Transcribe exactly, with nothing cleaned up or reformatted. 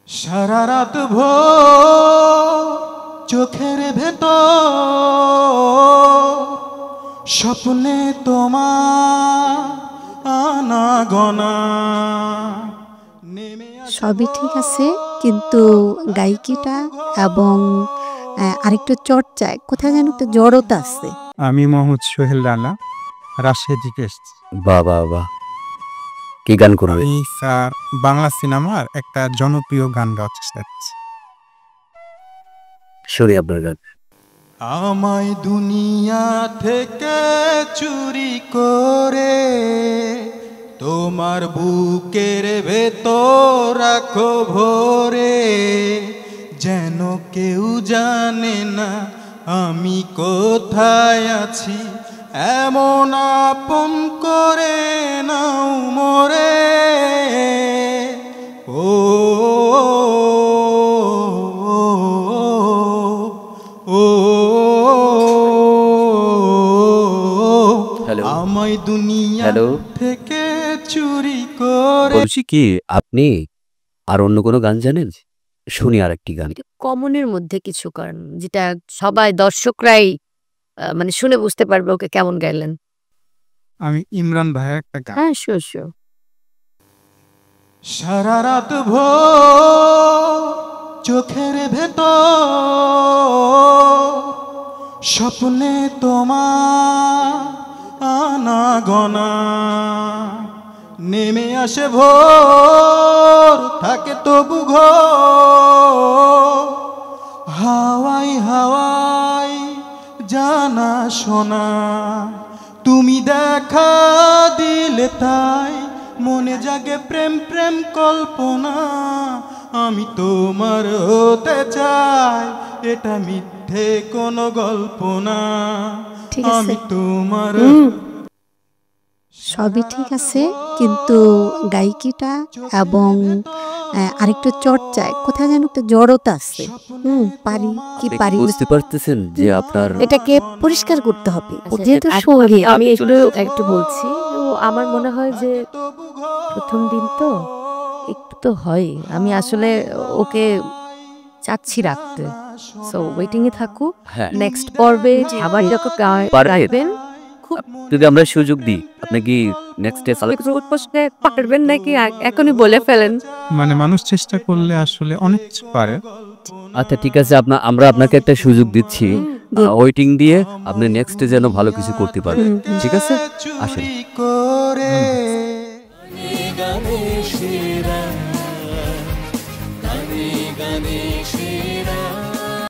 সারা রাত ভোর চোখের ভেতর স্বপ্নে তোমার আনাগোনা। সবই ঠিক আছে, কিন্তু গায়িকাটা এবং আরেকটু চর্চায় কোথায় যেন একটা জড়তা আছে। আমি মোহাম্মদ সোহেল রানা, রাজশাহী থেকে এসেছি। বাহ বাহ বাহ, কি গান করবে? আমি স্যার বাংলা সিনেমার একটা জনপ্রিয় গান গাওয়ার চেষ্টা করছি। শুনি আপনার গান। আমায় দুনিয়া থেকে চুরি করে তোমার বুকের ভেতর রাখো ভরে, যেন কেউ জানে না আমি কোথায় আছি, এমন আপন করে নাও মোরে। ও ও আমায় দুনিয়া থেকে চুরি করে। বলছি কি, আপনি আর অন্য কোনো গান জানেন? শুনি আর একটি গান। কমনের মধ্যে কিছু করেন যেটা সবাই দর্শকরাই মানে শুনে বুঝতে পারবে ওকে কেমন গাইলেন। আমি ইমরান ভাইয়ের একটা গান। হ্যাঁ শিওর শিওর। সারা রাত ভোর চোখের ভেতর স্বপ্নে তোমার আনাগোনা, নেমে আসে ভোর থাকে তবু ঘোর, হাওয়াই হাওয়াই জানা শোনা, তুমি দেখা দিলে তাই মনে জাগে প্রেম প্রেম কল্পনা। আমি তোমার হতে চাই, এটা মিথ্যে কোনো গল্প না, আমি তোমার। সবই ঠিক আছে, কিন্তু গায়িকাটা এবং আরেকটু চর্চায় কোথায় যেন একটা জড়তা আছে। হুম পারি কি পারি বুঝতে পারতেছেন যে আপনার এটাকে পরিষ্কার করতে হবে। যেহেতু সঙ্গী আমি এগুলো একটু বলছি, তো আমার মনে হয় যে প্রথম দিন তো একটু তো হয়, আমি আসলে ওকে চাচ্ছি রাখতে, সো ওয়েটিং এ থাকুক। নেক্সট পর্বে আবার যখন গাইবেন যদি আমরা সুযোগ দিই, আপনি কি নেক্সট ডে প্রশ্নে পারবেন নাকি এখনই বলে ফেলেন? মানে মানুষ চেষ্টা করলে আসলে অনেক কিছু পারে। আচ্ছা ঠিক আছে, আপনার আমরা আপনাকে একটা সুযোগ দিচ্ছি, ওয়েটিং দিয়ে আপনি নেক্সট যেন ভালো কিছু করতে পারবেন। ঠিক আছে, আসেন। গানে গানে